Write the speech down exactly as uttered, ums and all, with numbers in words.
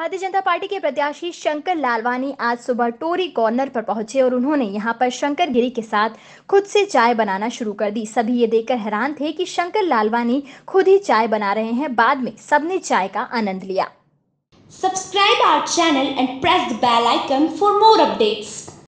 Bharatiya Janata party के प्रत्याशी शंकर लालवानी आज सुबह टोरी कॉर्नर पर पहुंचे और उन्होंने यहां पर शंकर गिरी के साथ खुद से चाय बनाना शुरू कर दी। सभी ये देखकर हैरान थे कि शंकर लालवानी खुद ही चाय बना रहे हैं। बाद में सबने चाय का आनंद लिया। Subscribe our channel and press the bell icon for more updates.